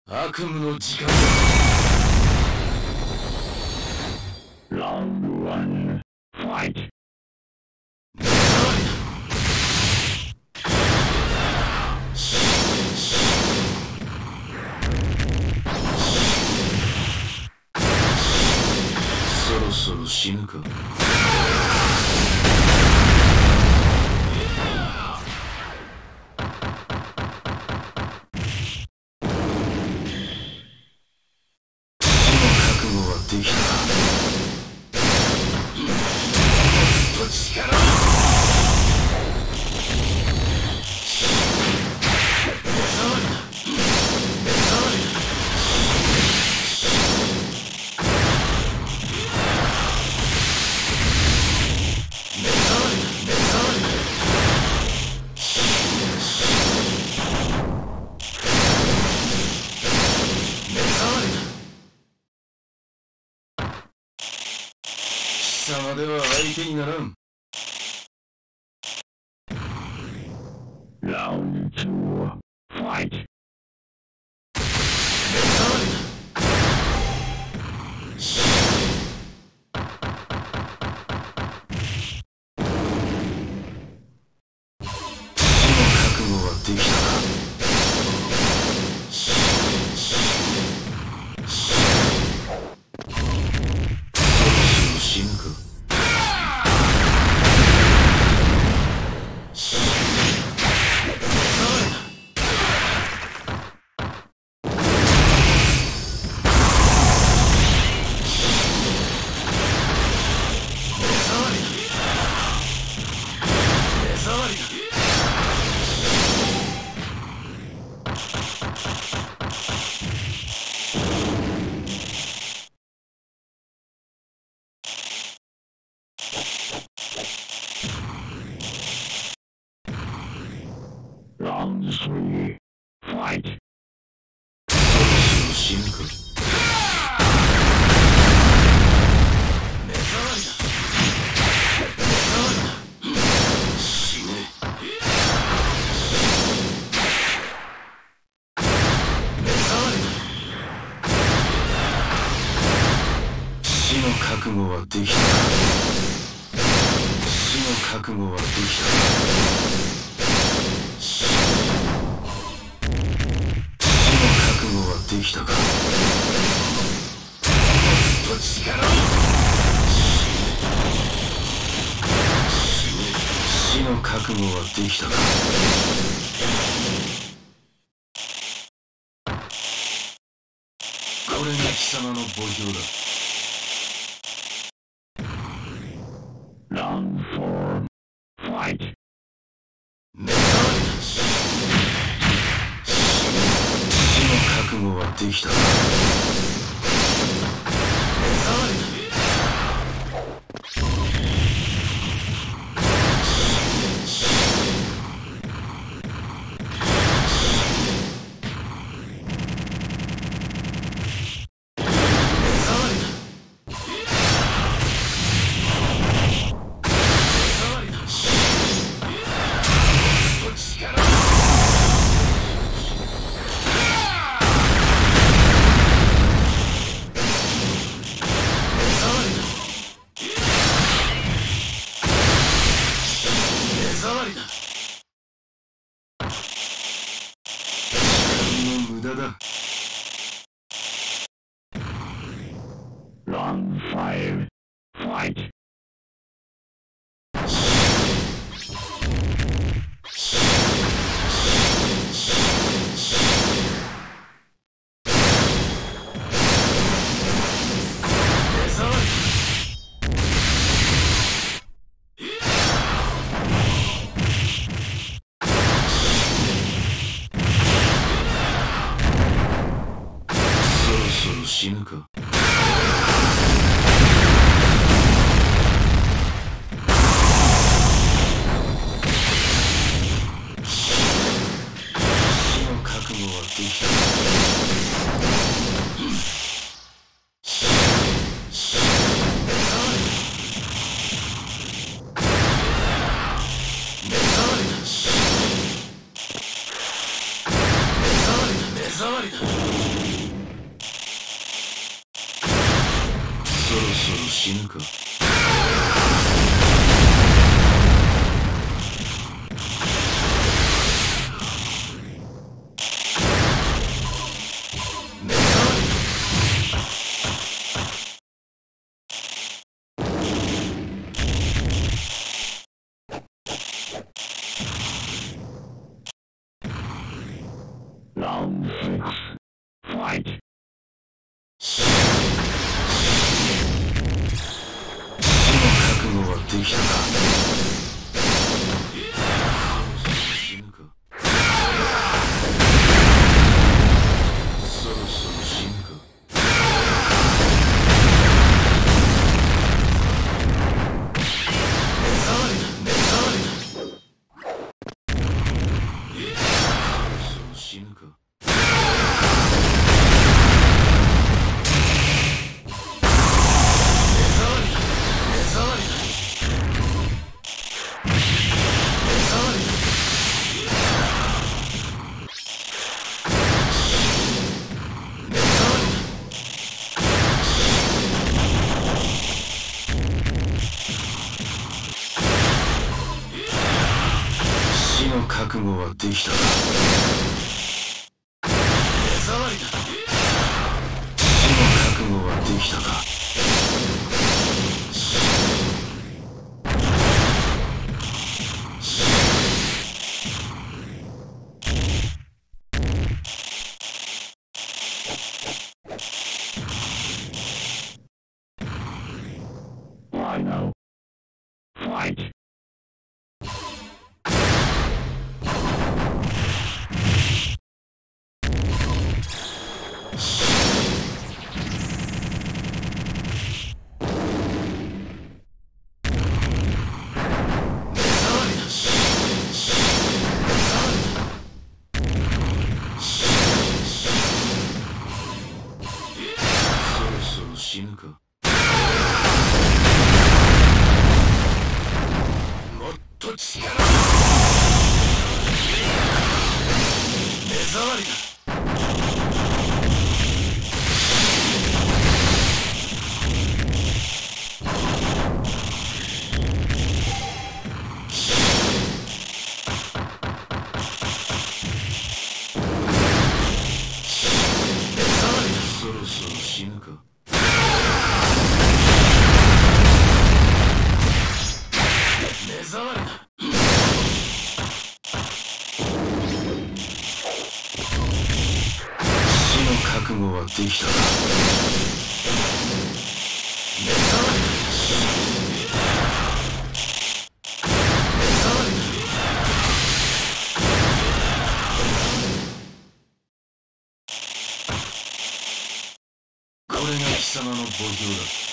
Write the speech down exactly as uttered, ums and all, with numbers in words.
悪夢の時間だ。ラウンドワン、ファイト。そろそろ死ぬか。できたか。と力を貴様では相手にならん。ラウンドツー、ファイト。死の覚悟はできたか。死ぬか。ラウンドスリー、ファイト。そろそろ死ぬか。目障りだ。目障りだ。死ね。目障りだ。死の覚悟はできたか。死の覚悟はできたか。できたか。と力を死の覚悟はできたか。これが貴様の墓標だ。ラウンドフォー、ファイト。目障りだ。覚悟はできたか。目障りだ。力死ぬか。 Round six. Fight. 死の覚悟はできたか。死ぬか。そろそろ死ぬか。目障りだ、目障りだ。そろそろ死ぬか。死の覚悟はできたか。目障りだ。死の覚悟はできたか。 Final. Fight. 死ぬか。もっと力を。目障りだ。そろそろ死ぬか。目障りだ。死の覚悟はできたか。目障りだ。目障りだ。これが貴様の墓標だ。